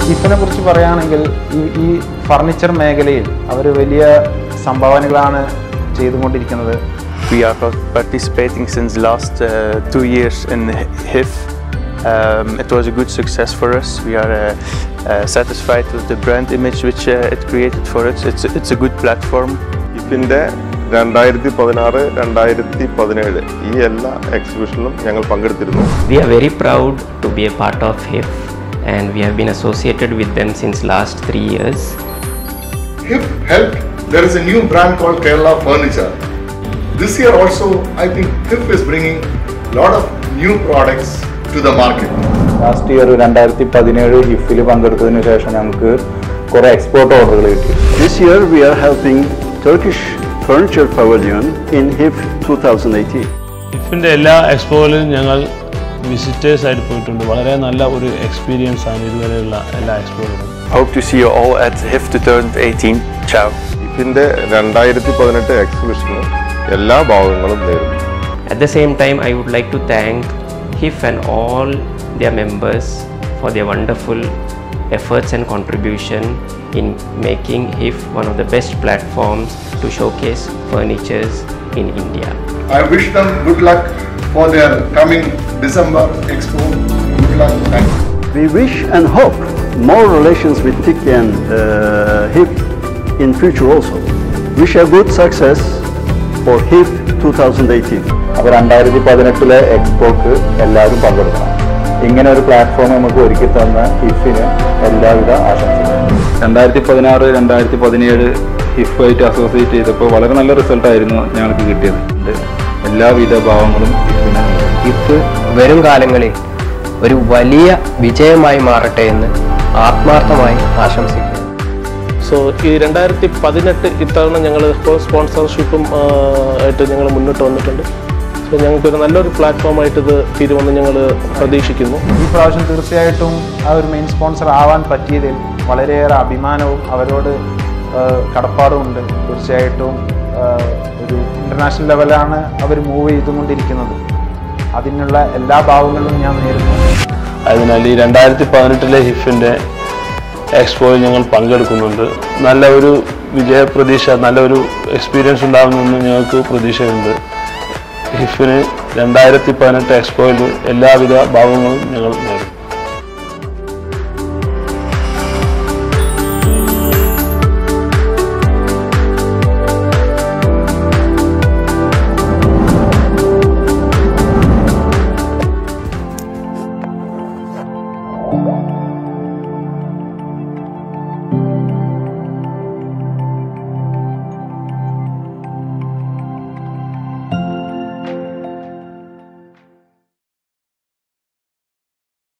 ഹിഫിനെ കുറിച്ച് പറയുകയാണെങ്കിൽ ഈ ഫർണിച്ചർ മേഖലയിൽ അവർ വലിയ സംഭാവനകളാണ് ചെയ്തുകൊണ്ടിരിക്കുന്നത്. We are participating since last 2 years in HIF. It was a good success for us. We are satisfied with the brand image which it created for us. It's a good platform. HIFന്റെ 2016-2017 ഈ എല്ലാ എക്സിബിഷനിലും ഞങ്ങൾ പങ്കെടുത്തിരുന്നു. We are very proud to be a part of HIF and we have been associated with them since last 3 years. HIF helped. There is a new brand called Kerala Furniture. This year also, I think HIF is bringing a lot of new products to the market. Last year 2017 ഹിഫിൽ പങ്കെടുത്തതിന് ശേഷം ഞങ്ങൾക്ക് കുറേ export ഓർഡറുകൾ കിട്ടി. This year we are helping Turkish Furniture Pavilion in HIF 2018. ഹിഫിൻ്റെ എല്ലാ എക്സ്പോയിലും ഞങ്ങൾ visitors ആയിട്ട് പോയിട്ടുണ്ട്. വളരെ നല്ല ഒരു എക്സ്പീരിയൻസ് ആണ് ഇതുവരെയുള്ള എല്ലാ എക്സ്പോയിലും. Hope to see you all at HIF 2018. Ciao. ഹിഫിന്റെ 2018 എക്സിബിഷന് എല്ലാ ഭാഗങ്ങളും നേരുന്നു. At the same time, I would like to thank HIF and all their members for their wonderful efforts and contribution in making HIF one of the best platforms to showcase furnitures in India. I wish them good luck for their coming December Expo. Good luck. Thank you. We wish and hope more relations with TIC and HIF in future also. Wish a good success for HIF 2018. അപ്പോൾ 2018 എക്സ്പോക്ക് എല്ലാവരും പങ്കെടുക്കണം. ഇങ്ങനെ ഒരു platform നമുക്ക് ഒരുക്കി തന്ന ഹിഫിന് എല്ലാവിധ ആശംസകളും. 2016-2017 ഹിഫുമായിട്ട് അസോസിയേറ്റ് ചെയ്തപ്പോൾ വളരെ നല്ല റിസൾട്ടായിരുന്നു ഞങ്ങൾക്ക് കിട്ടിയത്. എല്ലാവിധ ഭാവങ്ങളും ഹിഫിന്. ഹിഫ് വരും കാലങ്ങളിൽ ഒരു വലിയ വിജയമായി മാറട്ടെ എന്ന് ആത്മാർത്ഥമായി ആശംസിക്കുന്നു. സോ ഈ 2018 ഇത്തവണ ഞങ്ങൾ സ്പോൺസർഷിപ്പും ആയിട്ട് ഞങ്ങൾ മുന്നോട്ട് വന്നിട്ടുണ്ട്. സോ ഞങ്ങൾക്കൊരു നല്ലൊരു പ്ലാറ്റ്ഫോമായിട്ട് ഇത് തീരുമെന്ന് ഞങ്ങൾ പ്രതീക്ഷിക്കുന്നു. ഈ പ്രാവശ്യം തീർച്ചയായിട്ടും ആ ഒരു മെയിൻ സ്പോൺസർ ആവാൻ പറ്റിയതിൽ വളരെയേറെ അഭിമാനവും അവരോട് കടപ്പാടുമുണ്ട്. തീർച്ചയായിട്ടും ഒരു ഇൻ്റർനാഷണൽ ലെവലാണ് അവർ മൂവ് ചെയ്തുകൊണ്ടിരിക്കുന്നത്. അതിനുള്ള എല്ലാ ഭാവങ്ങളും ഞാൻ നേരുന്നു. അതിനാൽ ഈ 2018 ഹിഫിൻ്റെ എക്സ്പോയിൽ ഞങ്ങൾ പങ്കെടുക്കുന്നുണ്ട്. നല്ല ഒരു വിജയപ്രതീക്ഷ, നല്ലൊരു എക്സ്പീരിയൻസ് ഉണ്ടാകുമെന്ന് ഞങ്ങൾക്ക് പ്രതീക്ഷയുണ്ട്. ഹിഫിന് 2018 എക്സ്പോയിൽ എല്ലാവിധ ഭാവങ്ങളും ഞങ്ങൾ നേടും.